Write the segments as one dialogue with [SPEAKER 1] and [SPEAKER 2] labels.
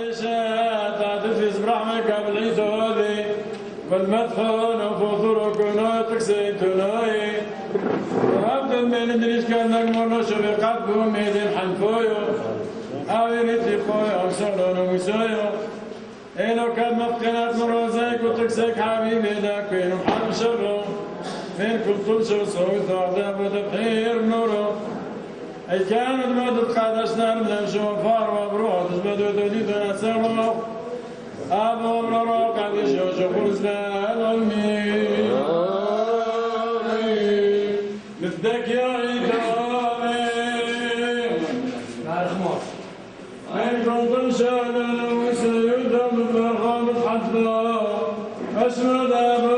[SPEAKER 1] عطشات عطفي برحمك بالعيدولي والمدخون وفطور كنوتك سيتونوي وابدو من ادريس كانك مرنوش بقلبه ميدين حنفويو اويريتي خويو وسولون وسويو إنو كان مفقنات مروزيك وتكسيك حبيبي داك وينو محل شرو من كل طلشو صوت وعذاب وتبحير نورو أي كانت مدد قادشنا نمشو فار وبروح تجبدو تديدو نسرو أبو برو قادش يوشو خلصنا الأمي مثلك يا عيدامي من كل طلشو أشهد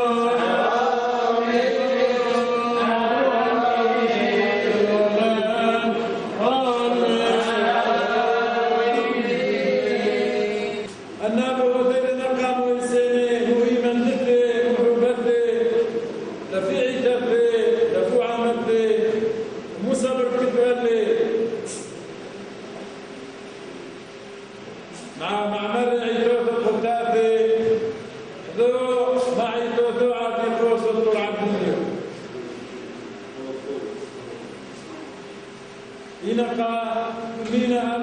[SPEAKER 1] ينقى مينا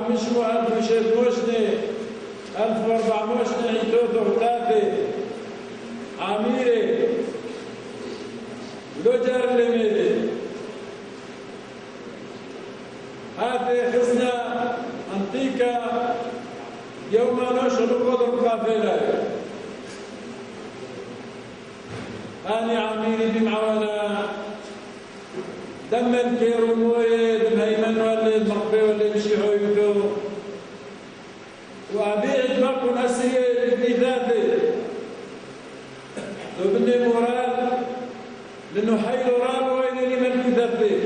[SPEAKER 1] 1500 1400 عيتوتو ثلاثة عميري لوجر لميري هذه خزنة أنتيكا يوم نشر قدر قافلة أنا عميري بمعونا دمن كيرو مويد مهيمن ولد مقبي ولد مشيحويتو وأبيعد مقبن أسير في ذاتي لو بني مراد لأنه حيل راب وين من في ذاتي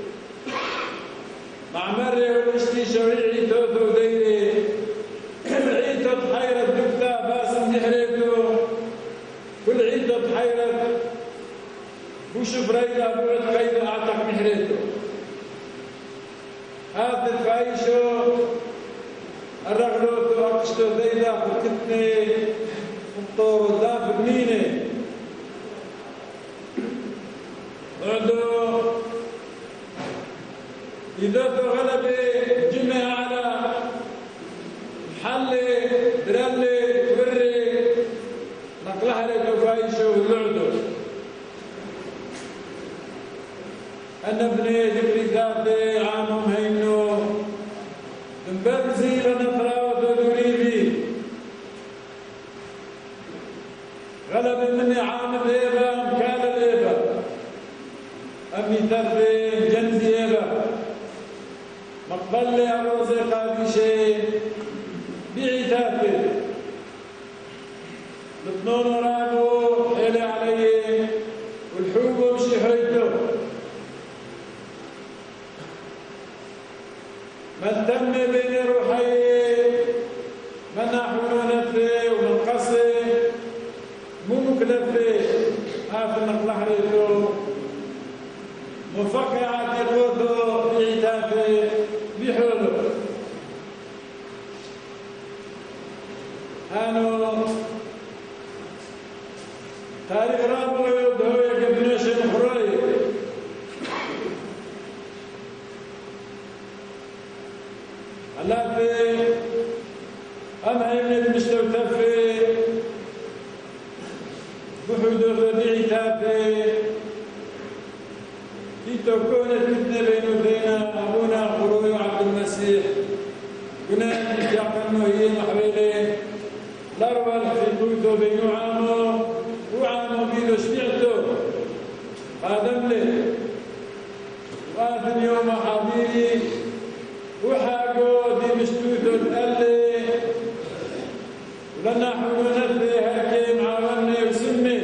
[SPEAKER 1] مع مرة ولشتي شويعي توتو ديري عيدة حيرة دكتا باسم نحريتو كل عيدة حيرة وشوف ريلا بوعد قيد أعتق محريته هذا الفايشو الرغلوت وقشتو ذيلا وكتني وطور الداف بنيني عدو إذا غلبي جمع على محلي درلي وري نقلها لك فايشو والعدو أنا ابني جبري ذاتي عامهم هينو مبرزي لنطراوة ودوريبي غلب مني عامل إيبا مكال الإيبا أمي تفي جنزي إيبا مقبل لي أروزي قابي شيء بيعي تافي لطنون ورابو حيلي علي والحوبو مشي حيتو من تم بين روحي من نحو نفي ومن قصي مو مكلفي هاف نقلح ريتو مفقعة يقودو بعتافي بحولو هانو تاريخ رابو يبدو يقبنوش المخروي لافي أم هيمني بمشتوتفي بحدود ربيعي تافي كيتو كونت فتنة بين وبين أبونا خروي وعبد المسيح كنا نتيقنوا هي محويلي الأرول في بويتو بينو عامو وعامو بيدو شبيعتو قادم لي وآثن يوم حبيبي وحاقو دي مشتوتو تقلي ولنا حولونا في هكي معاوني وسمي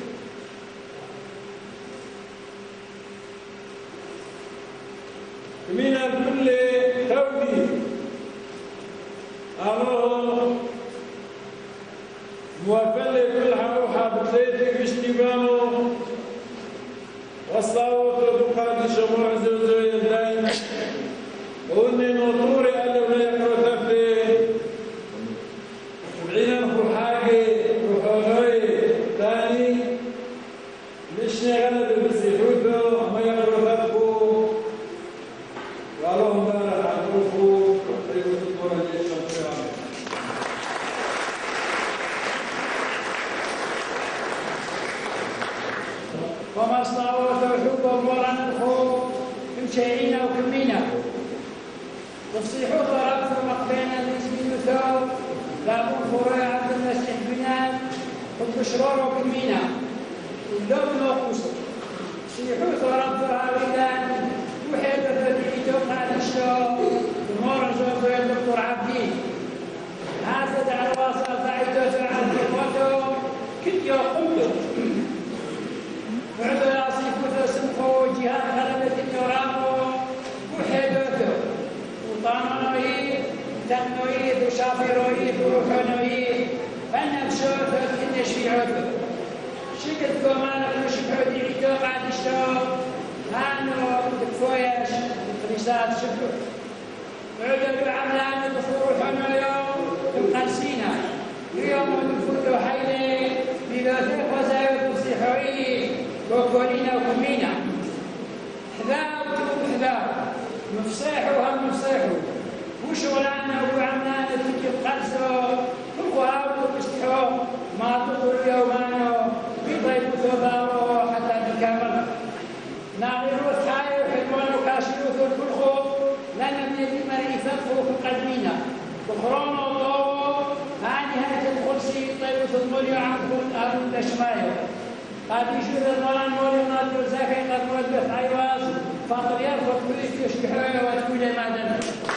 [SPEAKER 1] كمينا كل تودي أروه موافلي كل حروحة بتليتك اشتبامو وصلاوة دقات شموع زوزو يدين وإني نطوري قال ولا يكرو تفي
[SPEAKER 2] وشيعينا وكمينا وفصيحوا ضربت مقبينا الاسم ثوب لابو فروع عبد المسيح بنان وبشرور وكمينا ولو نقص فصيحوا ضربت هاويدان وحيد الفدعي توقع الشوق ومور زوجو يا دكتور عبدين هذا دع الواصل ضعيته عن قوته كنت يقوله وعدو يصيفه سمخو جهاد غلبة يرامو وحيدوته وطانوي تنوي وشافيروي وروحونوي فانا بشوفه كنش في عدو شكت كمان وشكعودي عيدو بعد الشوق هانو بكفويش رسالة شكر عدو عملان بفروحنا اليوم وقنسينا اليوم نفوتوا حيلي بلوثيق وزايد وصيحوي وكولينا وكمينا حذاو تكون حذاو مفصيحوا هم مفصيحوا وشغلنا وعملنا تجي بقلسوا وقهاو وبستحوا ما تقول يومانو بيضيبوا ثوباو حتى بكامل ناغيرو ثحايو حلوانو كاشيرو ثو الفلخو لنا من يديما يفقفوا في قدمينا وخرونا وضوء هاني هاي الكرسي طيب ثموليو عمكم أرون لشمايو قد يشوذ الظلام مولينا تلزاكي قد مودبث عيواز فاطر يرفض كويس يشبحوه وتكون مادن